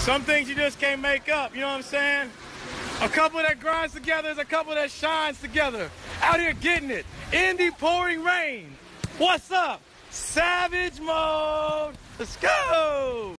Some things you just can't make up, you know what I'm saying? A couple that grinds together is a couple that shines together. Out here getting it in the pouring rain. What's up? Savage mode. Let's go.